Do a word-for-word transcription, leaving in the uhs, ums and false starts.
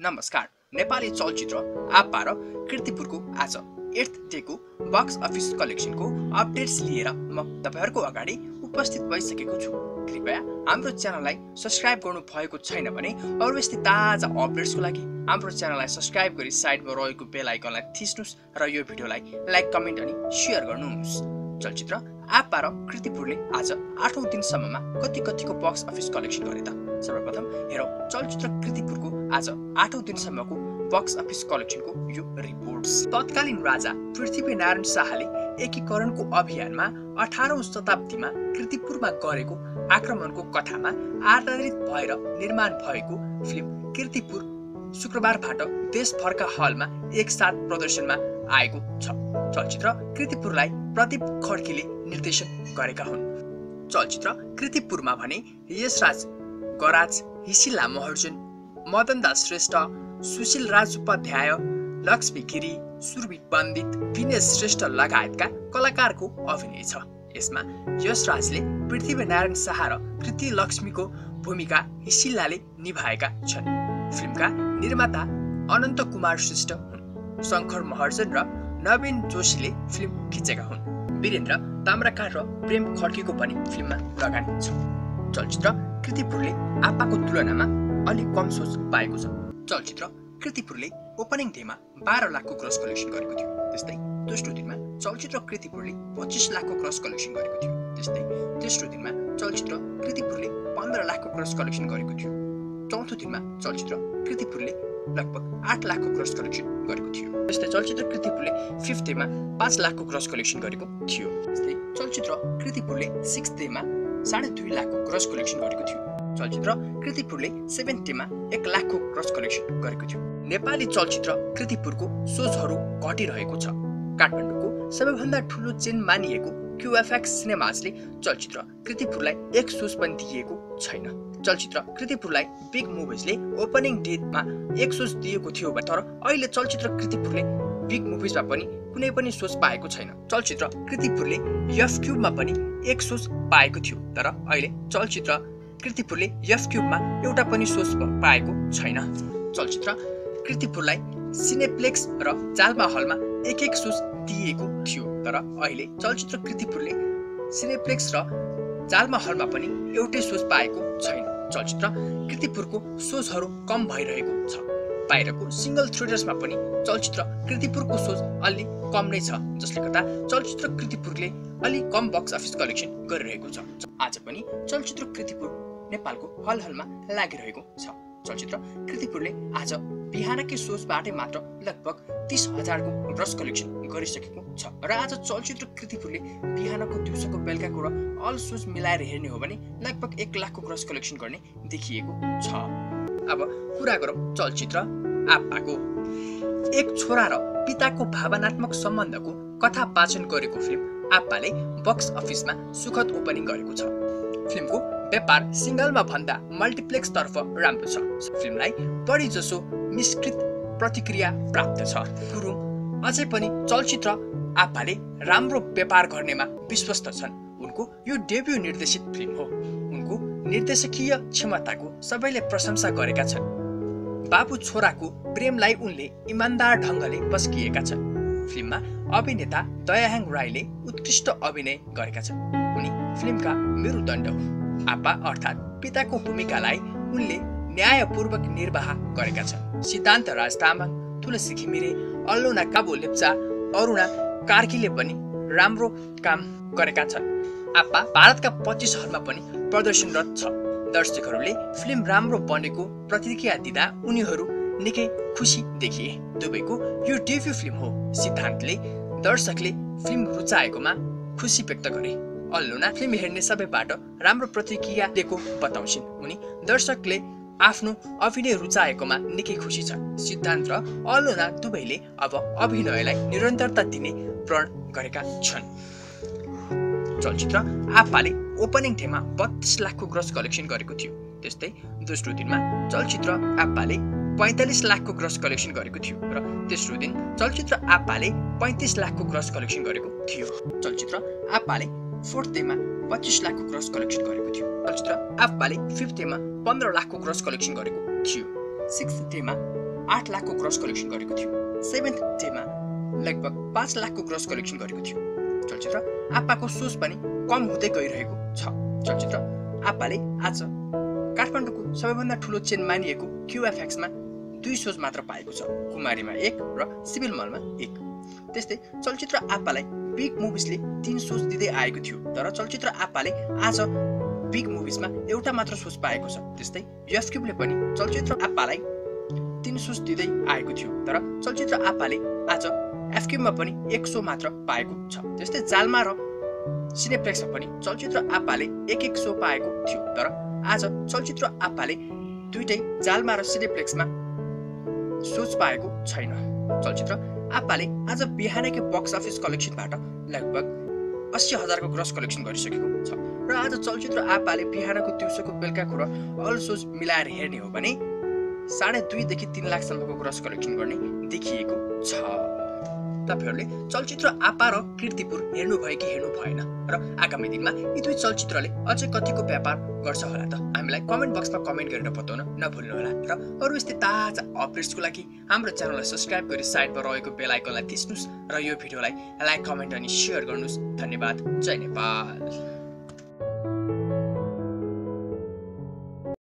नमस्कार। नेपाली चलचित्र आप्पा र कीर्तिपुरको आज एट डेको बक्स अफिस कलेक्सनको अपडेट्स लिएर म तपाईहरुको अगाडि उपस्थित भइसकेको छु। कृपया हाम्रो च्यानललाई सब्स्क्राइब गर्नु भएको छैन भने अरु यस्तै ताजा अपडेट्सको लागि हाम्रो च्यानललाई सब्स्क्राइब गरी साइडमा रहेको बेल आइकनलाई थिच्नुस् र यो भिडियोलाई लाइक, कमेन्ट अनि शेयर गर्नुहोस्। चलचित्र आप्पा र कीर्तिपुरले आज आठौं दिनसम्ममा कति कतिको बक्स अफिस कलेक्सन गरे त? सर्वप्रथम हेरौं चलचित्र कीर्तिपुरको आज आठौं दिनसम्मको बक्स अफिस कलेक्सनको यो रिपोर्ट्स। तत्कालीन राजा पृथ्वीनारायण शाहले एकीकरणको अभियानमा अठारौं शताब्दीमा कीर्तिपुरमा गरेको आक्रमणको कथामा आधारित भएर निर्माण भएको फिल्म कीर्तिपुर शुक्रबारबाट देशभरका हलमा एकसाथ प्रदर्शनमा आएको छ। चलचित्र कीर्तिपुरलाई प्रदीप खड्कीले निर्देशन गरेका हुन्। चलचित्र कीर्तिपुरमा भने सराज गराच, हिसिला महर्जन, मदन दास श्रेष्ठ, सुशील राज उपाध्याय, लक्ष्मी गिरी, सुरभि पण्डित, विनय श्रेष्ठ लगायतका कलाकारको अभिनय छ। यसमा यशराजले पृथ्वीनारायण शाह र कृति लक्ष्मीको भूमिका हिसिलाले निभाएका छन्। फिल्मका निर्माता अनन्त कुमार श्रेष्ठ हुन्। शङ्कर महर्जन र नवीन जोशीले फिल्म खिचेका हुन्। वीरेन्द्र ताम्राकार र प्रेम खड्कीको पनि फिल्ममा लगानी छ। चलचित्र कीर्तिपुरले आप्पाको तुलनामा अलि कम सोच पाएको छ। चलचित्र कीर्तिपुरले ओपनिङ डेमा बाह्र लाखको ग्रस कलेक्सन गरेको थियो। त्यस्तै दोस्रो दिनमा चलचित्र कीर्तिपुरले पच्चीस लाखको ग्रस कलेक्सन गरेको थियो। त्यस्तै तेस्रो दिनमा चलचित्र कीर्तिपुरले पन्ध्र लाखको ग्रस कलेक्सन गरेको थियो। चौथो दिनमा चलचित्र कीर्तिपुरले लगभग आठ लाखको ग्रस कलेक्सन गरेको थियो। त्यस्तै चलचित्र कीर्तिपुरले फिफ्थ डेमा पाँच लाखको ग्रस कलेक्सन गरेको थियो। त्यस्तै चलचित्र कीर्तिपुरले सिक्स डेमा साढे दुई लाखको ग्रस कलेक्सन गरेको थियो। चलचित्र कीर्तिपुरले सेभेन डेमा एक लाखको ग्रस कलेक्सन गरेको थियो। नेपाली चलचित्र कीर्तिपुरको सोचहरू घटिरहेको छ। काठमाडौँको सबैभन्दा ठूलो चेन मानिएको क्यूएफएक्स सिनेमाजले चलचित्र कीर्तिपुरलाई एक सोच पनि दिएको छैन। चलचित्र कीर्तिपुरलाई बिग मुभिजले ओपनिङ डेमा एक सोच दिएको थियो भने तर अहिले चलचित्र कीर्तिपुरले बिग मुभिजमा पनि कुनै पनि सोच पाएको छैन। चलचित्र कीर्तिपुरले एफ क्यूबमा पनि एक सोच पाएको थियो तर अहिले चलचित्र कीर्तिपुरले एफ क्यूबमा एउटा पनि सोच पाएको छैन। चलचित्र कीर्तिपुरलाई सिनेप्लेक्स र जालमा हलमा एक एक सोच दिएको थियो तर अहिले चलचित्र कीर्तिपुरले सिनेप्लेक्स र जालमा हलमा पनि एउटै सोच पाएको छैन। चलचित्र कीर्तिपुरको सोचहरू कम भइरहेको छ। बाहिरको सिंगल थिएटर्समा पनि चलचित्र कीर्तिपुरको सोच अलि कम नै छ, जसले गर्दा चलचित्र कीर्तिपुरले अलि कम बक्स अफिस कलेक्सन गरिरहेको छ। आज पनि चलचित्र कीर्तिपुर नेपालको हल हलमा लागिरहेको छ। चलचित्र कीर्तिपुरले आज बिहानकै सोचबाटै मात्र लगभग तीस हजारको ग्रस कलेक्सन गरिसकेको छ र आज चलचित्र कीर्तिपुरले बिहानको दिउँसोको बेलुकाको र अल सोच मिलाएर हेर्ने हो भने लगभग एक लाखको ग्रस कलेक्सन गर्ने देखिएको छ। अब कुरा गरौँ चलचित्र आप्पाको। एक छोरा र पिताको भावनात्मक सम्बन्धको कथा वाचन गरेको फिल्म आप्पाले बक्स अफिसमा सुखद ओपनिङ गरेको छ। फिल्मको व्यापार सिंगलमा भन्दा मल्टिप्लेक्स तर्फ राम्रो छ। फिल्मलाई बढी जसो मिश्रित प्रतिक्रिया प्राप्त छ। गुरुङ अझै पनि चलचित्र आप्पाले राम्रो व्यापार गर्नेमा विश्वस्त छन्। उनको यो डेब्यू निर्देशित फिल्म हो। उनको निर्देशकीय क्षमताको सबैले प्रशंसा गरेका छन्। बाबु छोराको प्रेमलाई उनले इमानदार ढङ्गले पस्किएका छन्। फिल्ममा अभिनेता दया हाङ राईले उत्कृष्ट अभिनय गरेका छन्। उनी फिल्मका मेरुदण्ड हुन्। आप्पा अर्थात् पिताको भूमिकालाई उनले न्यायपूर्वक निर्वाह गरेका छन्। सिद्धान्त राज तामाङ, तुलसी घिमिरे, अल्लोना काबो लेप्चा, अरुणा कार्कीले पनि राम्रो काम गरेका छन्। आप्पा भारतका पच्चीस हलमा पनि प्रदर्शनरत छ। दर्शकहरूले फिल्म राम्रो बनेको प्रतिक्रिया दिँदा उनीहरू निकै खुसी देखिए। दुबईको यो डेब्यू फिल्म हो। सिद्धान्तले दर्शकले फिल्म रुचाएकोमा खुसी व्यक्त गरे। अल्लोना फिल्म हेर्ने सबैबाट राम्रो प्रतिक्रिया दिएको बताउँछिन्। उनी दर्शकले आफ्नो अभिनय रुचाएकोमा निकै खुसी छन्। सिद्धान्त र अल्लोना दुवैले अब अभिनयलाई निरन्तरता दिने प्रण गरेका छन्। चलचित्र आप्पाले ओपनिङ डेमा बत्तीस लाखको ग्रस कलेक्सन गरेको थियो। त्यस्तै दोस्रो दिनमा चलचित्र आप्पाले पैंतालीस लाखको ग्रस कलेक्सन गरेको थियो र तेस्रो दिन चलचित्र आप्पाले पैंतीस लाखको ग्रस कलेक्सन गरेको थियो। चलचित्र आप्पाले फोर्थ डेमा पच्चीस लाखको ग्रस कलेक्सन गरेको थियो। चलचित्र आप्पाले फिफ्थ डेमा पन्ध्र लाखको ग्रस कलेक्सन गरेको थियो। सिक्स्थ डेमा आठ लाखको ग्रस कलेक्सन गरेको थियो। सेभेन्थ डेमा लगभग पाँच लाखको ग्रस कलेक्सन गरेको थियो। चलचित्र आप्पाको सोच पनि कम हुँदै गइरहेको छ। चलचित्र आप्पाले आज काठमाडौँको सबैभन्दा ठुलो चेन मानिएको क्युएफएक्समा दुई सोज मात्र पाएको छ, कुमारीमा एक र सिभिल मलमा एक। त्यस्तै चलचित्र आप्पालाई बिग मुभिजले तीन सोच दिँदै आएको थियो, तर चलचित्र आप्पाले आज बिग मुभिजमा एउटा मात्र सोच पाएको छ। त्यस्तै एफक्युबले पनि चलचित्र आप्पालाई तीन सोच दिँदै आएको थियो, तर चलचित्र आप्पाले आज एफक्युबमा पनि एक सो मात्र पाएको छ। त्यस्तै जालमा र सिनेप्लेक्समा पनि चलचित्र आप्पाले एक एक सो पाएको थियो, तर आज चलचित्र आप्पाले दुईटै जालमा र सिनेप्लेक्समा सोच पाएको छैन। चलचित्र आप्पाले आज बिहानकै बक्स अफिस कलेक्सनबाट लगभग अस्सी हजारको ग्रस कलेक्सन गरिसकेको छ र आज चलचित्र आप्पाले बिहानको दिउँसोको बेलुकाको र अल सोज मिलाएर हेर्ने हो भने साढे दुईदेखि तीन लाखसम्मको ग्रस कलेक्सन गर्ने देखिएको छ। तपाईहरूले चलचित्र आप्पा र कीर्तिपुर हेर्नुभयो कि हेर्नु भएन र आगामी दिनमा यी दुई चलचित्रले अझै कतिको व्यापार गर्छ होला त हामीलाई कमेन्ट बक्समा कमेन्ट गरेर बताउन नभुल्नुहोला र अरू यस्तै ताजा अपडेट्सको लागि हाम्रो च्यानललाई सब्स्क्राइब गरी साइडमा रहेको बेल आइकनलाई थिच्नुस् र यो भिडियोलाई लाइक कमेन्ट अनि सेयर गर्नुस्। धन्यवाद। जय नेपाल।